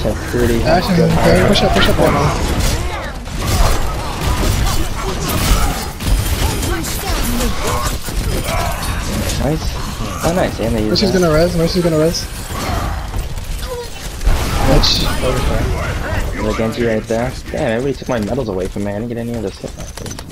Ashe had pretty Ashe is good okay. Push up there now. Nice. Oh nice, and they use Mercy's gonna res, Mercy's gonna res. Bitch. the Genji right there. Damn, everybody took my medals away from me. I didn't get any of this.